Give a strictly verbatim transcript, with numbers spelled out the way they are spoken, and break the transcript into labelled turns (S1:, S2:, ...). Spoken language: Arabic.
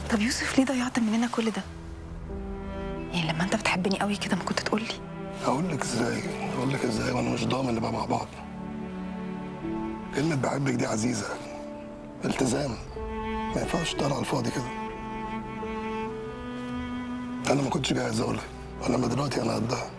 S1: طب يوسف ليه ضيعت مننا كل ده؟ يعني لما انت بتحبني قوي كده ما كنت تقول لي؟
S2: هقول لك ازاي؟ هقول لك ازاي وانا مش ضامن نبقى مع بعض؟ كلمة بحبك دي عزيزة، التزام، ما ينفعش تقال على الفاضي كده. انا ما كنتش جاهز اقولها، انما دلوقتي انا قدها.